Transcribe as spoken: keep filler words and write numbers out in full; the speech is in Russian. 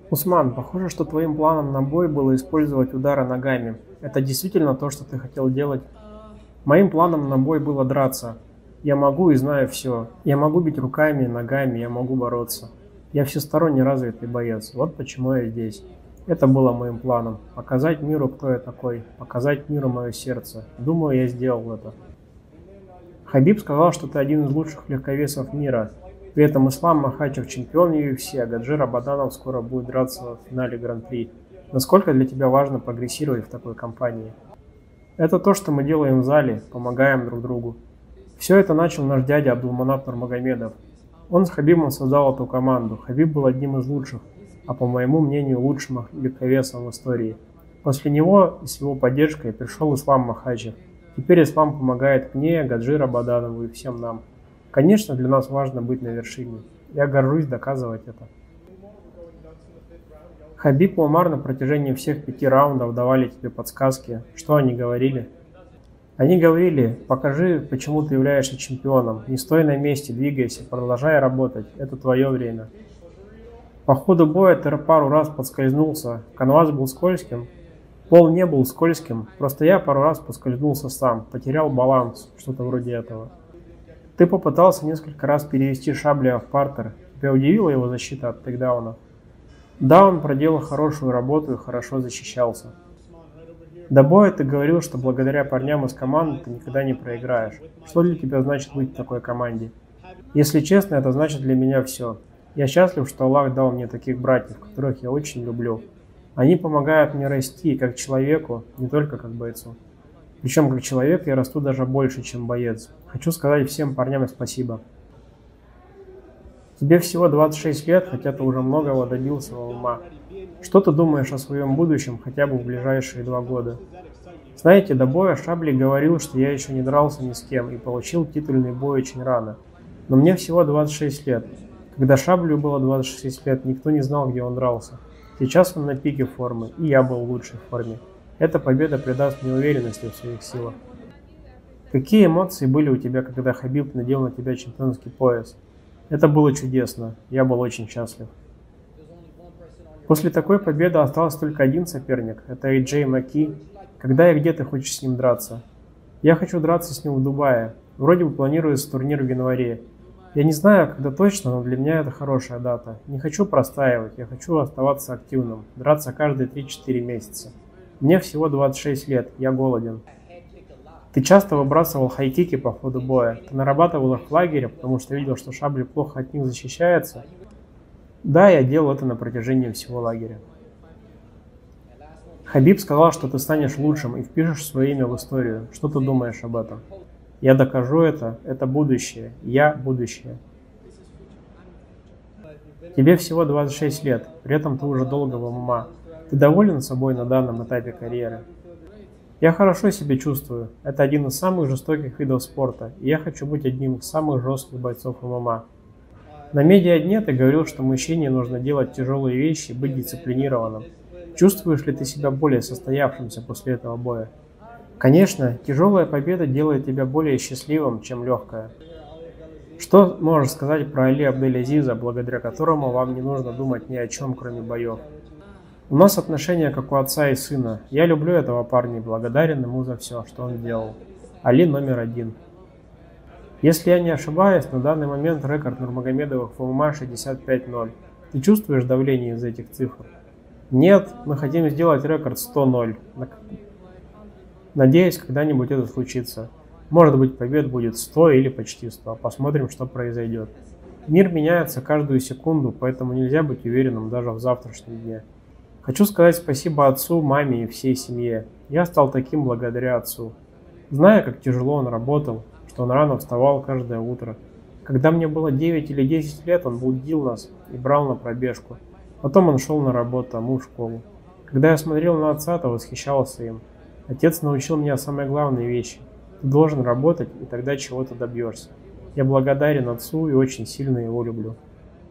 Усман, похоже, что твоим планом на бой было использовать удары ногами. Это действительно то, что ты хотел делать? Моим планом на бой было драться. Я могу и знаю все. Я могу бить руками, ногами, я могу бороться. Я всесторонне развитый боец. Вот почему я здесь. Это было моим планом. Показать миру, кто я такой. Показать миру мое сердце. Думаю, я сделал это. Хабиб сказал, что ты один из лучших легковесов мира. При этом Ислам Махачев чемпион ю эф си, а Гаджи Рабаданов скоро будет драться в финале Гран-при. Насколько для тебя важно прогрессировать в такой компании? Это то, что мы делаем в зале, помогаем друг другу. Все это начал наш дядя Абдулманап Нурмагомедов. Он с Хабибом создал эту команду. Хабиб был одним из лучших, а по моему мнению лучшим легковесом в истории. После него и с его поддержкой пришел Ислам Махачев. Теперь Ислам помогает мне, Гаджи Рабаданову и всем нам. Конечно, для нас важно быть на вершине. Я горжусь доказывать это. Хабиб и Умар на протяжении всех пяти раундов давали тебе подсказки. Что они говорили? Они говорили: покажи, почему ты являешься чемпионом. Не стой на месте, двигайся, продолжай работать. Это твое время. По ходу боя ты пару раз подскользнулся. Канвас был скользким. Пол не был скользким. Просто я пару раз поскользнулся сам. Потерял баланс. Что-то вроде этого. Ты попытался несколько раз перевести Шабля в партер. Тебя удивила его защита от тейкдауна? Да, он проделал хорошую работу и хорошо защищался. До боя ты говорил, что благодаря парням из команды ты никогда не проиграешь. Что для тебя значит быть в такой команде? Если честно, это значит для меня все. Я счастлив, что Аллах дал мне таких братьев, которых я очень люблю. Они помогают мне расти как человеку, не только как бойцу. Причем как человек я расту даже больше, чем боец. Хочу сказать всем парням спасибо. Тебе всего двадцать шесть лет, хотя ты уже многого добился в ММА. Что ты думаешь о своем будущем хотя бы в ближайшие два года? Знаете, до боя Шабли говорил, что я еще не дрался ни с кем и получил титульный бой очень рано. Но мне всего двадцать шесть лет. Когда Шаблю было двадцать шесть лет, никто не знал, где он дрался. Сейчас он на пике формы, и я был в лучшей форме. Эта победа придаст мне уверенности в своих силах. Какие эмоции были у тебя, когда Хабиб надел на тебя чемпионский пояс? Это было чудесно. Я был очень счастлив. После такой победы остался только один соперник. Это Эй Джей Маки. Когда и где ты хочешь с ним драться? Я хочу драться с ним в Дубае. Вроде бы планируется турнир в январе. Я не знаю, когда точно, но для меня это хорошая дата. Не хочу простаивать. Я хочу оставаться активным. Драться каждые три-четыре месяца. Мне всего двадцать шесть лет. Я голоден. Ты часто выбрасывал хайкики по ходу боя. Ты нарабатывал их в лагере, потому что видел, что Шабли плохо от них защищается. Да, я делал это на протяжении всего лагеря. Хабиб сказал, что ты станешь лучшим и впишешь свое имя в историю. Что ты думаешь об этом? Я докажу это. Это будущее. Я будущее. Тебе всего двадцать шесть лет. При этом ты уже долго в ММА. Ты доволен собой на данном этапе карьеры? Я хорошо себя чувствую. Это один из самых жестоких видов спорта, и я хочу быть одним из самых жестких бойцов ММА. На медиа-дне ты говорил, что мужчине нужно делать тяжелые вещи и быть дисциплинированным. Чувствуешь ли ты себя более состоявшимся после этого боя? Конечно, тяжелая победа делает тебя более счастливым, чем легкая. Что можешь сказать про Али Абдель-Азиза, благодаря которому вам не нужно думать ни о чем, кроме боев? У нас отношения как у отца и сына. Я люблю этого парня и благодарен ему за все, что он делал. Али номер один. Если я не ошибаюсь, на данный момент рекорд Нурмагомедовых в ММА шестьдесят пять ноль. Ты чувствуешь давление из этих цифр? Нет, мы хотим сделать рекорд сто ноль. Надеюсь, когда-нибудь это случится. Может быть, побед будет сто или почти сто. Посмотрим, что произойдет. Мир меняется каждую секунду, поэтому нельзя быть уверенным даже в завтрашнем дне. Хочу сказать спасибо отцу, маме и всей семье. Я стал таким благодаря отцу. Зная, как тяжело он работал, что он рано вставал каждое утро. Когда мне было девять или десять лет, он будил нас и брал на пробежку. Потом он шел на работу, а мы в школу. Когда я смотрел на отца, то восхищался им. Отец научил меня самой главной вещи. Ты должен работать, и тогда чего-то добьешься. Я благодарен отцу и очень сильно его люблю.